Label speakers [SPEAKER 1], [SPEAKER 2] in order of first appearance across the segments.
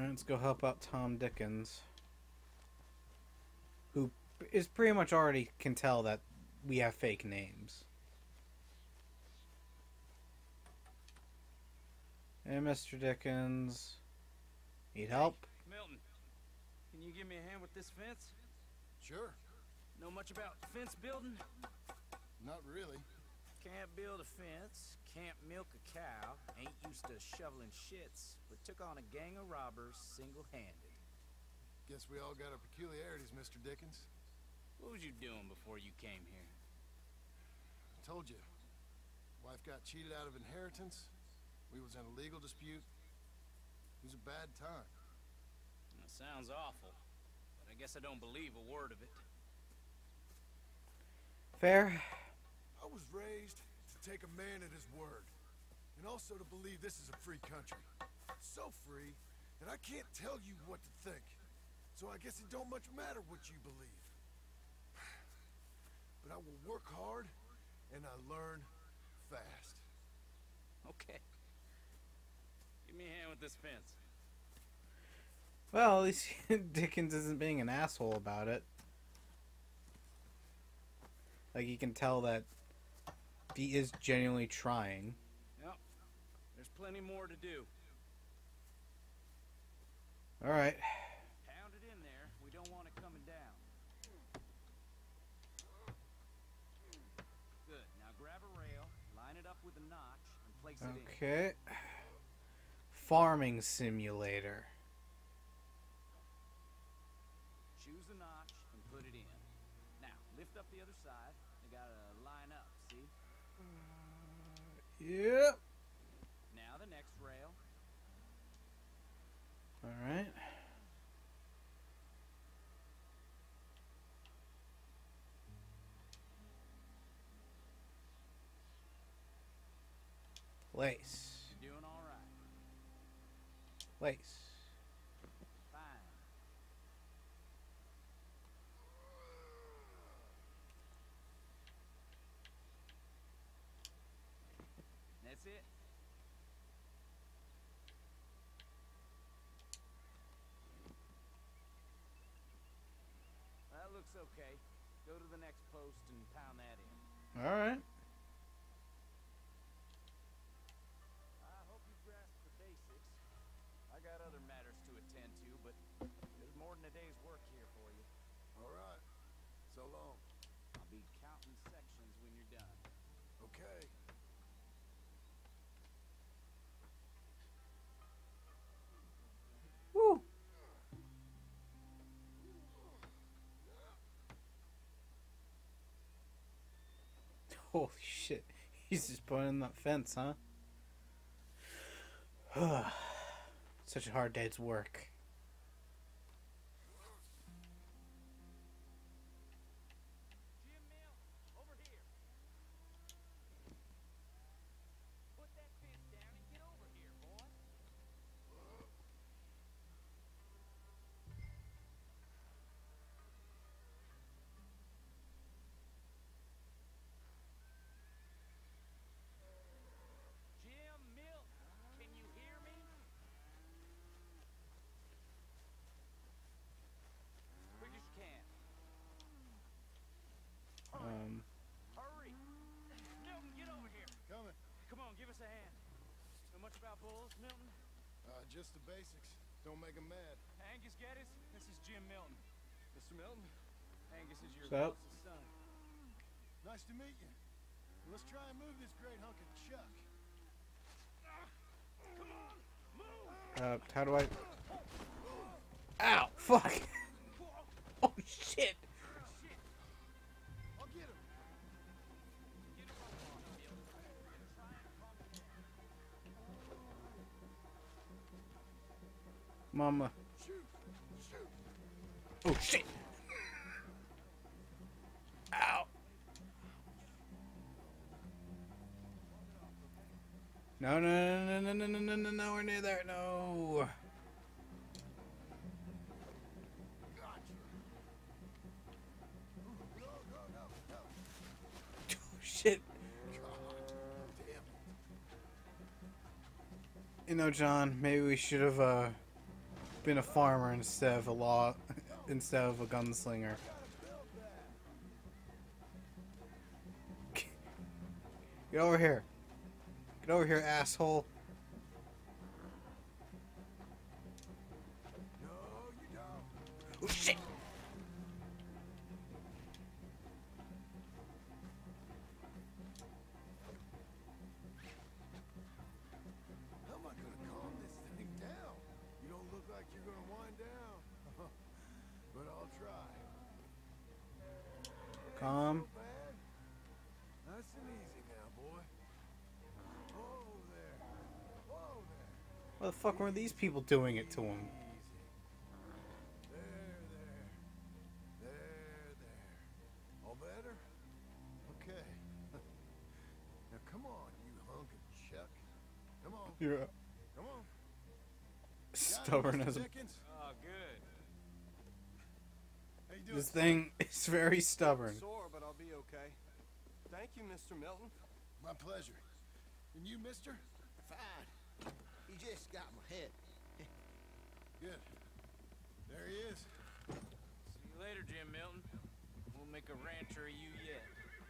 [SPEAKER 1] Alright, let's go help out Tom Dickens, who is pretty much already can tell that we have fake names. Hey, Mr. Dickens. Need help?
[SPEAKER 2] Milton, can you give me a hand with this fence?
[SPEAKER 3] Sure.
[SPEAKER 2] Know much about fence building?
[SPEAKER 3] Not really.
[SPEAKER 2] Can't build a fence, can't milk a cow, ain't used to shoveling shits, but took on a gang of robbers single-handed.
[SPEAKER 3] Guess we all got our peculiarities, Mr. Dickens.
[SPEAKER 2] What was you doing before you came here?
[SPEAKER 3] I told you. Wife got cheated out of inheritance. We was in a legal dispute. It was a bad time.
[SPEAKER 2] That sounds awful, but I guess I don't believe a word of it.
[SPEAKER 1] Fair.
[SPEAKER 3] I was raised to take a man at his word, and also to believe this is a free country. So free that I can't tell you what to think. So I guess it don't much matter what you believe. But I will work hard, and I learn fast.
[SPEAKER 2] Okay. Give me a hand with this fence.
[SPEAKER 1] Well, at least Dickens isn't being an asshole about it. Like, you can tell that he is genuinely trying.
[SPEAKER 2] Yep. There's plenty more to do.
[SPEAKER 1] Alright.
[SPEAKER 2] Pound it in there. We don't want it coming down. Good. Now grab a rail, line it up with a notch, and place it in.
[SPEAKER 1] Okay. Farming simulator.
[SPEAKER 2] Choose the notch and put it in. Now, lift up the other side. You gotta line up, see?
[SPEAKER 1] Yep.
[SPEAKER 2] Now the next rail.
[SPEAKER 1] Alright. Lace.
[SPEAKER 2] You're doing all right.
[SPEAKER 1] Lace.
[SPEAKER 2] Fine. That's it. That looks okay. Go to the next post and pound that in.
[SPEAKER 1] Alright.
[SPEAKER 2] I hope you grasp the basics. I got other matters to attend to, but there's more than a day's work here for you.
[SPEAKER 3] All right. So long.
[SPEAKER 2] I'll be counting sections when you're done.
[SPEAKER 3] Okay.
[SPEAKER 1] Woo. Holy shit. He's just putting in that fence, huh? Such a hard day's work.
[SPEAKER 2] Jim Mill, over here. Put that fence down and get over here, boy. Jim Mill, can you hear me? Quick as you can. Hurry! Milton, get over here.
[SPEAKER 3] Coming.
[SPEAKER 2] Come on, give us a hand. Know much about bulls, Milton?
[SPEAKER 3] Just the basics. Don't make them mad.
[SPEAKER 2] Angus Geddes, this is Jim Milton.
[SPEAKER 3] Mr. Milton,
[SPEAKER 2] Angus is your
[SPEAKER 1] Sup?
[SPEAKER 2] closest son.
[SPEAKER 3] nice to meet you. Let's try and move this great hunk of chuck.
[SPEAKER 2] Come on, move!
[SPEAKER 1] How do I... Ow! Fuck! Oh, shit!
[SPEAKER 3] I'll get him.
[SPEAKER 1] Mama.
[SPEAKER 3] Shoot! Shoot!
[SPEAKER 1] Oh, shit! Ow! No, no, no, no, no, no, no, no, no, we're near there. No!
[SPEAKER 3] Gotcha. No, no, no, no.
[SPEAKER 1] Oh, shit.
[SPEAKER 3] God damn it.
[SPEAKER 1] You know, John, maybe we should have, been a farmer instead of instead of a gunslinger. Get over here. Get over here, asshole.
[SPEAKER 3] No, you don't.
[SPEAKER 1] Oh shit!
[SPEAKER 3] How am I gonna calm this thing down? You don't look like you're gonna wind down. But I'll try.
[SPEAKER 1] Calm.
[SPEAKER 3] Ain't so bad. Nice and easy now, boy. Whoa there. Whoa there.
[SPEAKER 1] What the fuck were these people doing it to him?
[SPEAKER 3] Easy. There. All better? Okay. Now come on, you hunk of chuck. Come on.
[SPEAKER 1] You're
[SPEAKER 3] Come on.
[SPEAKER 1] stubborn
[SPEAKER 3] Got it,
[SPEAKER 1] as
[SPEAKER 3] Mr.
[SPEAKER 1] a...
[SPEAKER 3] Dickens?
[SPEAKER 2] Oh, good.
[SPEAKER 3] How you doing?
[SPEAKER 1] This thing is very stubborn.
[SPEAKER 4] Sore, but I'll be okay. Thank you, Mr. Milton.
[SPEAKER 3] My pleasure. And you, mister?
[SPEAKER 5] Fine. He just got my head.
[SPEAKER 3] Good. There he is.
[SPEAKER 2] See you later, Jim Milton. We'll make a rancher of you yet.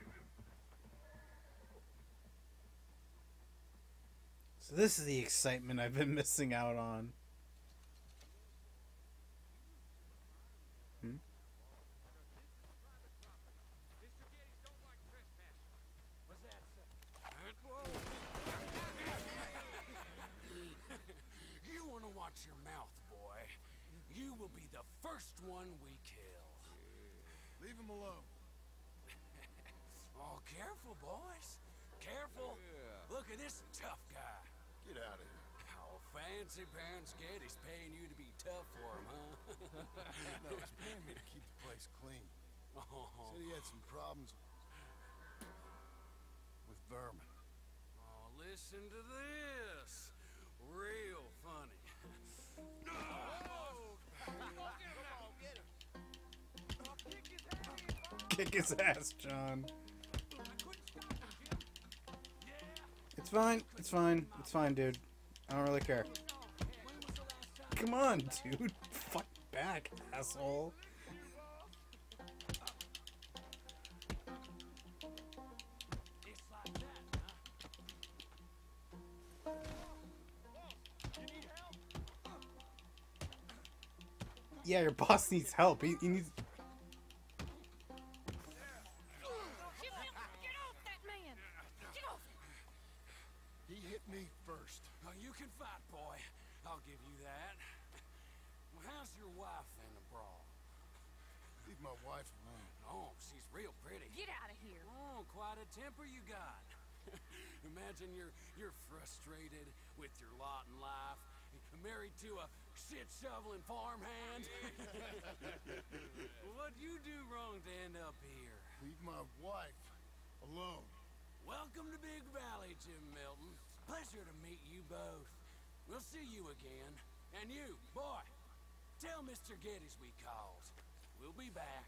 [SPEAKER 1] So this is the excitement I've been missing out on.
[SPEAKER 6] You want to watch your mouth, boy. You will be the first one we kill.
[SPEAKER 3] Leave him alone.
[SPEAKER 6] Oh, careful, boys. Careful. Look at this tough guy.
[SPEAKER 3] Get out of here.
[SPEAKER 6] Oh, fancy pants Getty's paying you to be tough for him, huh?
[SPEAKER 3] No, he's paying me to keep the place clean.
[SPEAKER 6] Oh,
[SPEAKER 3] Said he had some problems with vermin.
[SPEAKER 6] oh, listen to this. Real funny.
[SPEAKER 1] Kick his ass, John. It's fine. It's fine. It's fine, dude. I don't really care. Come on, dude. Fuck back, asshole. Yeah, your boss needs help. He needs...
[SPEAKER 7] Get off that man! Get off!
[SPEAKER 3] He hit me first.
[SPEAKER 6] Oh, you can fight, boy. I'll give you that. Well, how's your wife in the brawl?
[SPEAKER 3] Leave my wife alone.
[SPEAKER 6] Oh, she's real pretty.
[SPEAKER 7] Get out of here!
[SPEAKER 6] Oh, quite a temper you got. Imagine you're frustrated with your lot in life, married to a shit-shoveling farmhand. What'd you do wrong to end up here?
[SPEAKER 3] Leave my wife alone.
[SPEAKER 6] Welcome to Big Valley, Jim Milton. Pleasure to meet you both. We'll see you again. And you, boy, tell Mr. Geddes we called. We'll be back.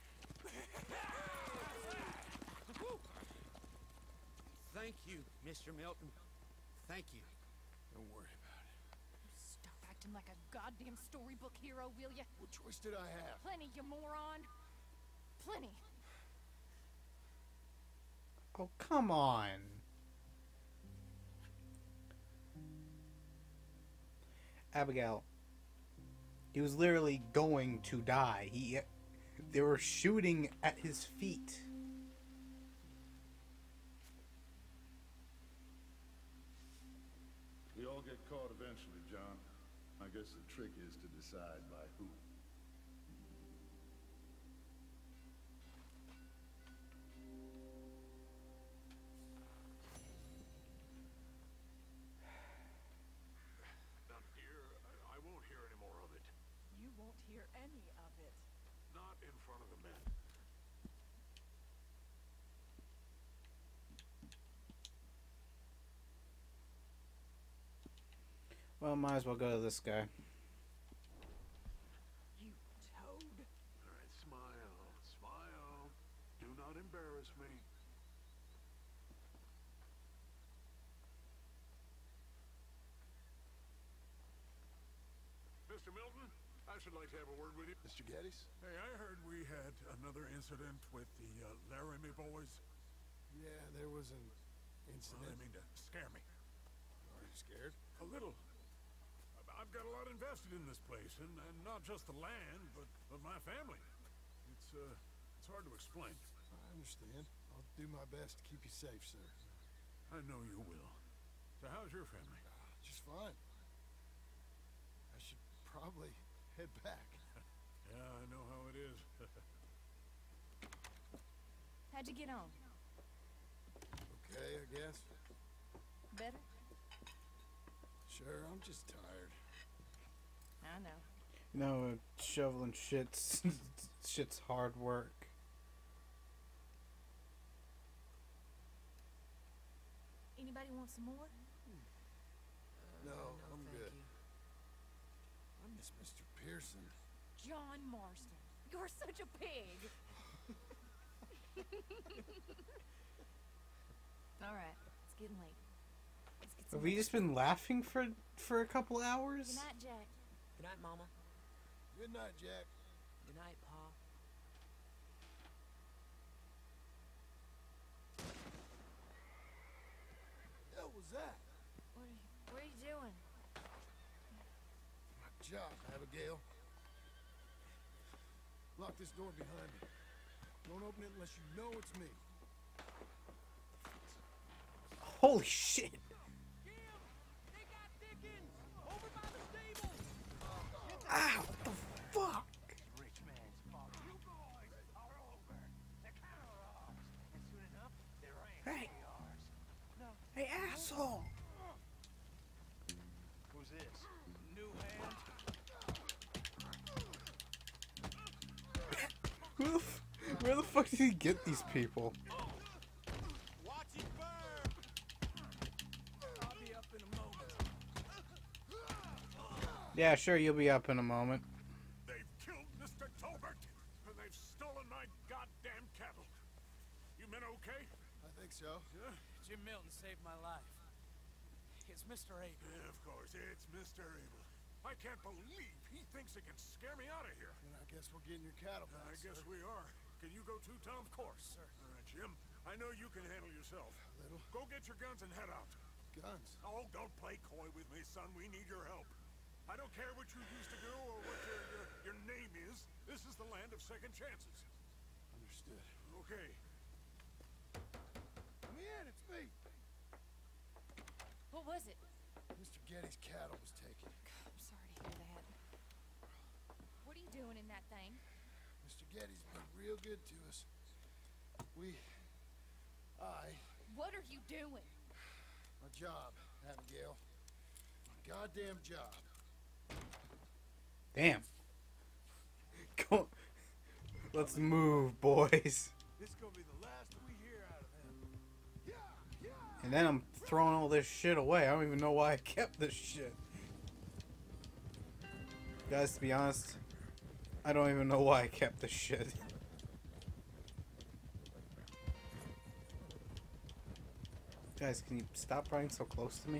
[SPEAKER 5] Thank you, Mr. Milton. Thank you.
[SPEAKER 3] Don't worry about it.
[SPEAKER 7] Stop acting like a goddamn storybook hero, will ya?
[SPEAKER 3] What choice did I have?
[SPEAKER 7] Plenty, you moron. Plenty.
[SPEAKER 1] Oh, come on. Abigail. He was literally going to die. They were shooting at his feet.
[SPEAKER 8] We all get caught eventually, John. I guess the trick is to decide by who.
[SPEAKER 9] Not here. I won't hear any more of it.
[SPEAKER 10] You won't hear any of it.
[SPEAKER 9] Not in front of the men.
[SPEAKER 1] Well, might as well go to this guy.
[SPEAKER 10] You toad.
[SPEAKER 9] All right, smile. Smile. Do not embarrass me. Mr. Milton? like to have a word with you.
[SPEAKER 3] Mr. Geddes?
[SPEAKER 9] Hey, I heard we had another incident with the Laramie boys.
[SPEAKER 3] Yeah, there was an
[SPEAKER 9] Well, I
[SPEAKER 3] incident.
[SPEAKER 9] didn't mean to scare me.
[SPEAKER 3] Are you scared?
[SPEAKER 9] A little. I've got a lot invested in this place, and not just the land, but my family. It's hard to explain.
[SPEAKER 3] I understand. I'll do my best to keep you safe, sir.
[SPEAKER 9] I know you will. So how's your family?
[SPEAKER 3] Just fine. I should probably head back.
[SPEAKER 9] Yeah, I know how it is.
[SPEAKER 7] How'd you get on?
[SPEAKER 3] Okay, I guess.
[SPEAKER 7] Better?
[SPEAKER 3] Sure, I'm just tired.
[SPEAKER 7] I know.
[SPEAKER 1] You know, shoveling shit's shit's hard work.
[SPEAKER 7] Anybody want some more?
[SPEAKER 3] No, I'm good. I miss Mr. Pearson.
[SPEAKER 7] John Marston, you're such a pig. All right, it's getting late. Let's get some
[SPEAKER 1] Have we
[SPEAKER 7] more.
[SPEAKER 1] just been laughing for a couple hours?
[SPEAKER 7] Good night, Jack.
[SPEAKER 6] Good night, Mama.
[SPEAKER 3] Good night, Jack.
[SPEAKER 6] Good night, Pa.
[SPEAKER 3] The hell was that?
[SPEAKER 7] What are you doing?
[SPEAKER 3] My job, Abigail. Lock this door behind me. Don't open it unless you know it's me.
[SPEAKER 1] Holy shit!
[SPEAKER 6] They got Dickens over by the stable.
[SPEAKER 1] Ow! What the fuck?
[SPEAKER 2] Rich man's fault. You boys are over. The cattle are ours. And soon enough, they're
[SPEAKER 1] Hey!
[SPEAKER 2] ours. No.
[SPEAKER 1] Hey, asshole!
[SPEAKER 2] Who's this? New hand?
[SPEAKER 1] Where the fuck did he get these people?
[SPEAKER 6] Watch it burn. I'll be up in a moment.
[SPEAKER 1] Yeah, sure, you'll be up in a moment.
[SPEAKER 9] They've killed Mr. Tolbert, and they've stolen my goddamn cattle. You men okay?
[SPEAKER 3] I think so.
[SPEAKER 9] Yeah?
[SPEAKER 6] Jim Milton saved my life. It's Mr. Abel.
[SPEAKER 9] Yeah, of course, it's Mr. Abel. I can't believe he thinks he can scare me out of here.
[SPEAKER 3] Then I guess we're getting your cattle back,
[SPEAKER 9] I guess
[SPEAKER 3] sir.
[SPEAKER 9] we are. Can you go too, Tom? Of course, sir. All right, Jim. I know you can handle yourself.
[SPEAKER 3] A little.
[SPEAKER 9] Go get your guns and head out.
[SPEAKER 3] Guns.
[SPEAKER 9] Oh, don't play coy with me, son. We need your help. I don't care what you used to do or what your name is. This is the land of second chances.
[SPEAKER 3] Understood.
[SPEAKER 9] Okay.
[SPEAKER 3] Let me in, it's me.
[SPEAKER 7] What was it?
[SPEAKER 3] Mr. Geddes' cattle was taken.
[SPEAKER 7] I'm sorry to hear that. What are you doing in that thing?
[SPEAKER 3] Mr. Geddes been real good to us.
[SPEAKER 7] What are you doing?
[SPEAKER 3] My job, Abigail. My goddamn job.
[SPEAKER 1] Damn. Go. Let's move, boys.
[SPEAKER 3] This gonna be the last we hear out of him. Yeah.
[SPEAKER 1] And then I'm throwing all this shit away. I don't even know why I kept this shit. Guys, to be honest, I don't even know why I kept this shit. Guys, can you stop running so close to me?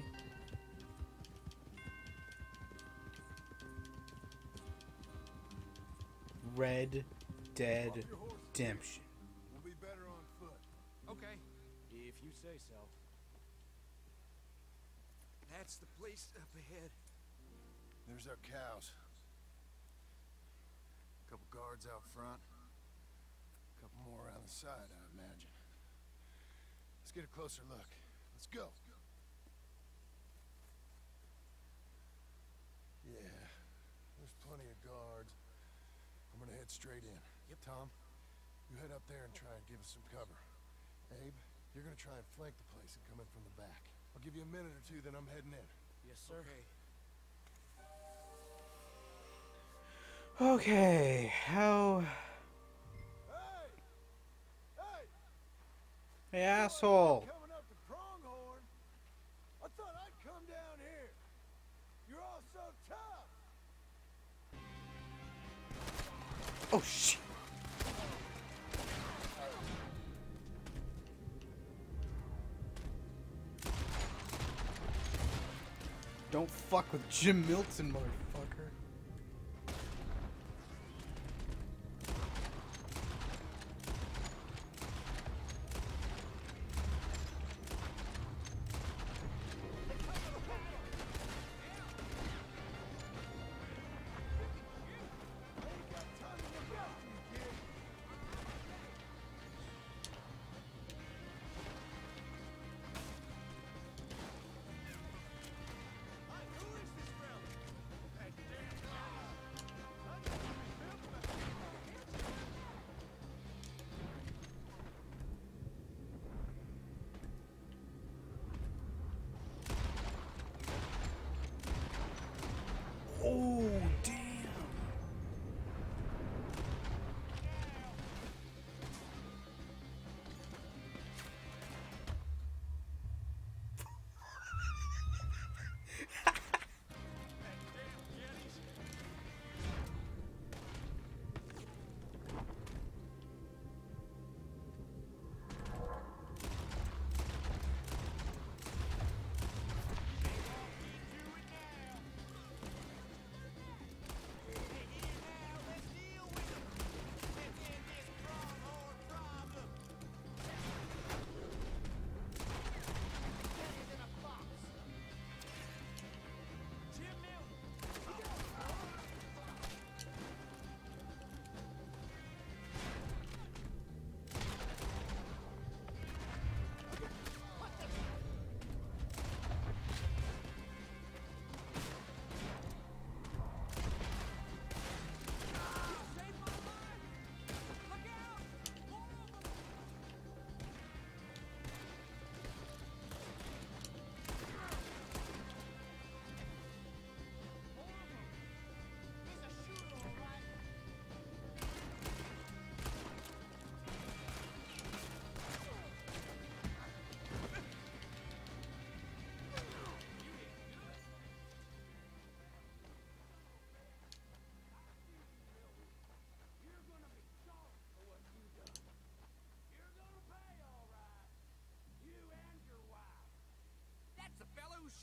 [SPEAKER 1] Red Dead Redemption.
[SPEAKER 3] We'll be better on foot.
[SPEAKER 6] Okay, if you say so. That's the place up ahead.
[SPEAKER 3] There's our cows. A couple guards out front. A couple more around the side, I imagine. Let's get a closer look. Let's go. Yeah, there's plenty of guards. I'm gonna head straight in. Yep. Tom, you head up there and try and give us some cover. Abe, you're gonna try and flank the place and come in from the back. I'll give you a minute or two, then I'm heading in.
[SPEAKER 6] Yes, sir.
[SPEAKER 1] Okay, how...
[SPEAKER 3] Hey! Hey!
[SPEAKER 1] Hey, asshole!
[SPEAKER 3] Coming up to Pronghorn. I thought I'd come down here. You're all so tough.
[SPEAKER 1] Oh, shit! Don't fuck with Jim Milton, motherfucker.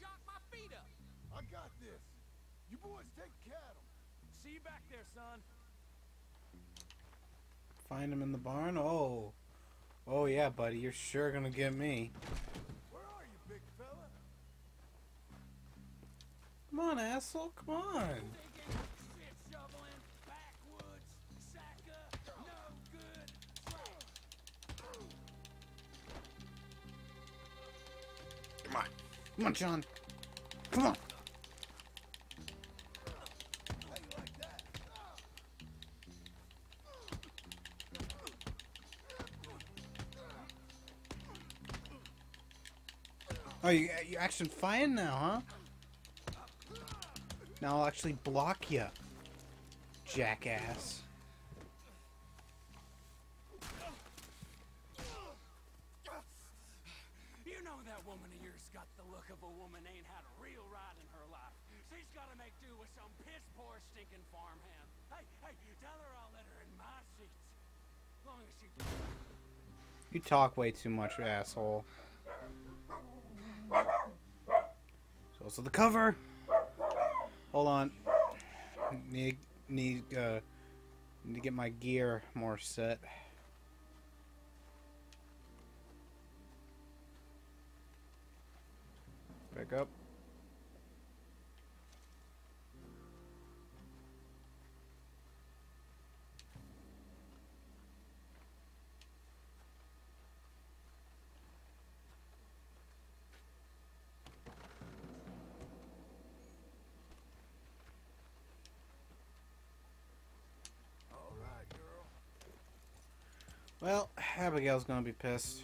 [SPEAKER 6] shock my feet up.
[SPEAKER 3] I got this. You boys take cattle.
[SPEAKER 2] See you back there, son.
[SPEAKER 1] Find him in the barn? Oh. Oh yeah, buddy. You're sure gonna get me.
[SPEAKER 3] Where are you, big fella?
[SPEAKER 1] Come on, asshole. Come on.
[SPEAKER 6] Digging, shit shoveling, backwoods, sacker, no good.
[SPEAKER 1] Come on. Come on, John. Come on.
[SPEAKER 3] How you like that?
[SPEAKER 1] Oh, you action fine now, huh? Now I'll actually block you, jackass.
[SPEAKER 6] You know that woman of yours got the look of a woman ain't had a real ride in her life. She's gotta make do with some piss-poor stinking farmhand. Hey, tell her I'll let her in my seats. As long as she...
[SPEAKER 1] You talk way too much, asshole. So the cover. Hold on. Need to get my gear more set. Back up.
[SPEAKER 3] All right, girl.
[SPEAKER 1] Well, Abigail's gonna be pissed.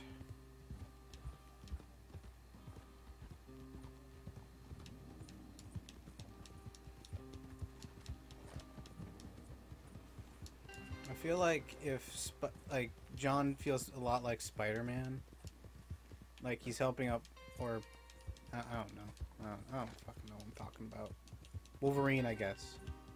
[SPEAKER 1] I feel like if John feels a lot like Spider-Man, like he's helping up, or I don't know, I don't fucking know what I'm talking about. Wolverine, I guess.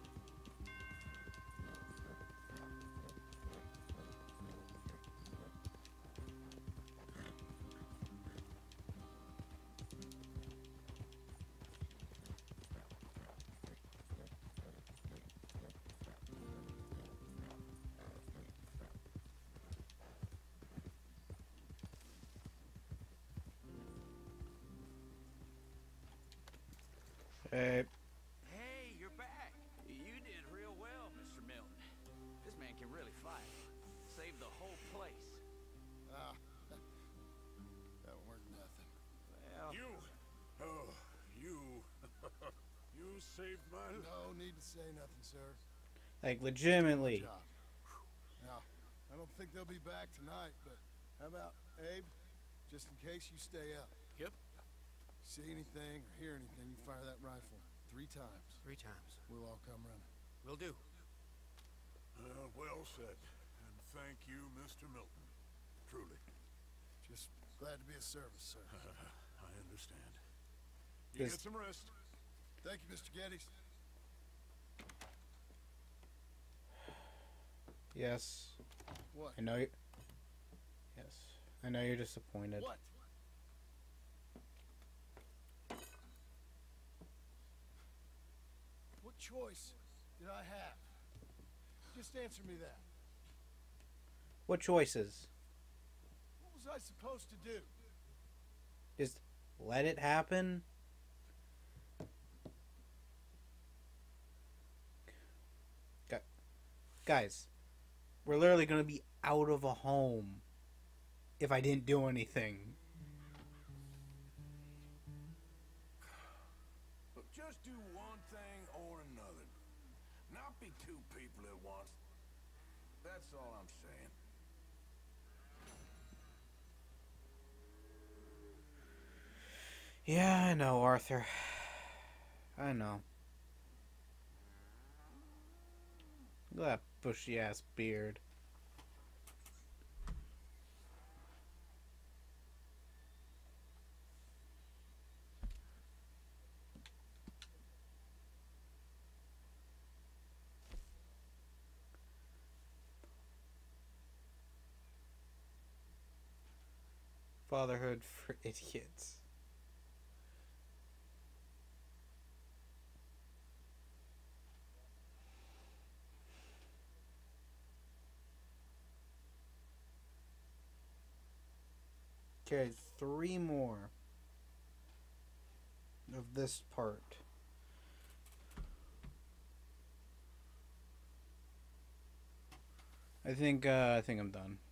[SPEAKER 1] Hey.
[SPEAKER 2] Hey, you're back. You did real well, Mr. Milton. This man can really fight. Saved the whole place.
[SPEAKER 3] Ah, that weren't nothing.
[SPEAKER 2] Well,
[SPEAKER 9] You, oh, you saved my life.
[SPEAKER 3] No need to say nothing, sir.
[SPEAKER 1] Like, legitimately.
[SPEAKER 3] Job. Now, I don't think they'll be back tonight, but how about Abe? Just in case you stay up.
[SPEAKER 5] Yep.
[SPEAKER 3] See anything or hear anything, you fire that rifle 3 times.
[SPEAKER 5] 3 times.
[SPEAKER 3] We'll all come running.
[SPEAKER 5] Will do.
[SPEAKER 9] Well said. And thank you, Mr. Milton. Truly.
[SPEAKER 3] Just glad to be of service, sir.
[SPEAKER 9] I understand. You
[SPEAKER 1] Yes.
[SPEAKER 9] get some rest.
[SPEAKER 3] Thank you, Mr. Geddes.
[SPEAKER 1] Yes.
[SPEAKER 3] What?
[SPEAKER 1] I know you. Yes. I know you're disappointed.
[SPEAKER 3] What? What choice did I have? Just answer me that.
[SPEAKER 1] What choices?
[SPEAKER 3] What was I supposed to do?
[SPEAKER 1] Just let it happen? Guys, we're literally going to be out of a home if I didn't do anything.
[SPEAKER 11] Look, just do one thing or another. Not be 2 people at once. That's all I'm saying.
[SPEAKER 1] Yeah, I know, Arthur. I know. Look at that bushy ass beard. Fatherhood for idiots. Okay, 3 more of this part. I think I'm done.